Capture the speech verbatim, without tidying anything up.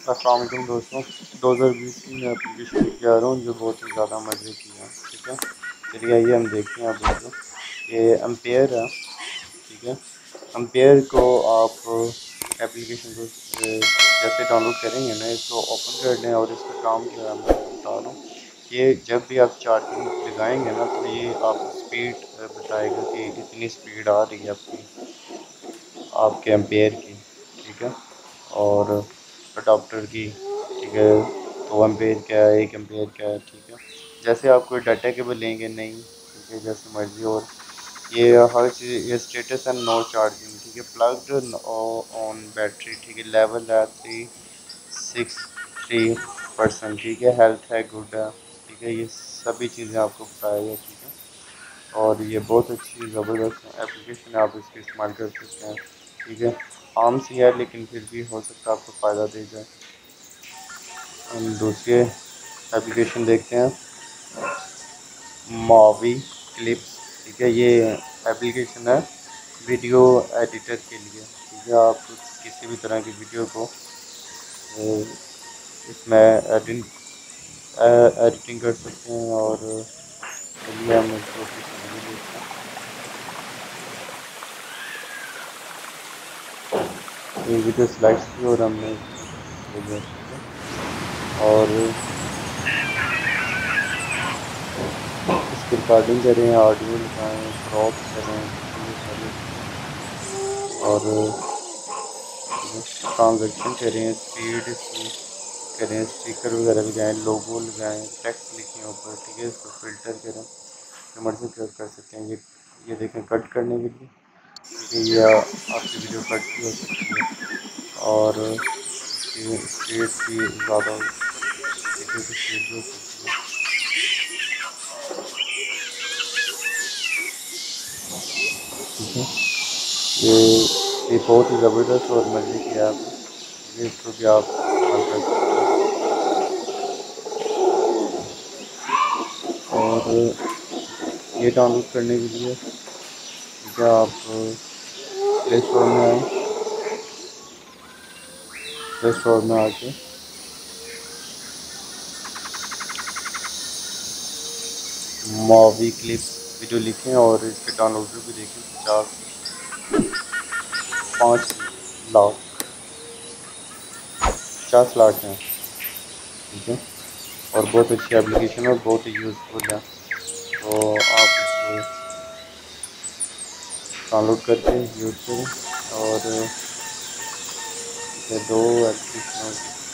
अस्सलाम वालेकुम दोस्तों। दो हज़ार बीस की मैं एप्लीकेशन लेके आ रहा हूँ जो बहुत ही ज़्यादा मज़े की है। ठीक है, चलिए आइए हम देखते हैं। आप वीडियो ये एम्पेयर है। ठीक है, एम्पेयर को आप एप्लीकेशन को अ, जैसे डाउनलोड करेंगे ना, इसको ओपन कर लें और इसका काम क्या है मैं आपको बता रहा हूँ। ये जब भी आप चार्जिंग लगाएंगे ना तो ये आपको स्पीड बताएगा कि इतनी स्पीड आ रही है आपकी आपके एम्पेयर की। ठीक है, और अडाप्टर की। ठीक है, दो एम्पेयर क्या है, एक एम्पेयर क्या है। ठीक है, जैसे आप कोई डाटा केबल लेंगे नहीं, ठीक है, जैसे मर्जी। और ये हर चीज़, ये स्टेटस है नो चार्जिंग। ठीक है, प्लग्ड ऑन बैटरी। ठीक है, लेवल है थ्री सिक्स थ्री परसेंट। ठीक है, हेल्थ है गुड है। ठीक है, ये सभी चीज़ें आपको बताएगा। ठीक है, और ये बहुत अच्छी ज़बरदस्त एप्लीकेशन है, आप इसको इस्तेमाल कर सकते हैं। ठीक है, आम सी है लेकिन फिर भी हो सकता है आपको फ़ायदा दे जाए। हम दूसरी एप्लीकेशन देखते हैं, मॉवी क्लिप्स। ठीक है, ये एप्लीकेशन है वीडियो एडिटर के लिए। ठीक है, आप किसी भी तरह की वीडियो को अ, इसमें एडिट एडिटिंग कर सकते हैं। और चलिए हम इसको समझ देखते हैं। ये वीडियो स्लाइड्स की और हमने इसमें ले लिया। ठीक है, और इसकी रिकॉर्डिंग करें, ऑडियो लगाएं, क्रॉप करें। ठीक है, ये सारी चीज़ें। और ट्रांजेक्शन करें, स्पीड इसकी करें, स्टिकर वगैरह लगाएं, लोगो लगाएं, टेक्स्ट लिखें ऊपर। ठीक है, इसको फिल्टर करें, मर्जी कर कर सकते हैं। ये ये देखें कट करने के लिए। ठीक है, ये आपकी वीडियो कट भी हो सकती है और इसकी स्पीड भी ज़्यादा वीडियो की स्पीड भी हो सकती है। ठीक है, ये ये बहुत ही ज़बरदस्त और मज़े की ऐप है। ठीक है, इसको भी आप इस्तेमाल कर सकते हैं। और ये डाउनलोड करने के लिए, ठीक है, आप प्ले स्टोर में आए, प्ले स्टोर में आके मॉवी क्लिप्स वीडियो लिखें और इसके डाउनलोडर भी देखें। पचास पाँच लाख पचास लाख हैं। ठीक है, और बहुत अच्छी एप्लीकेशन है और बहुत ही यूज़फुल है। तो आप इसको डाउनलोड करके यूज़ करें। और ठीक है, दो एप्लीकेशन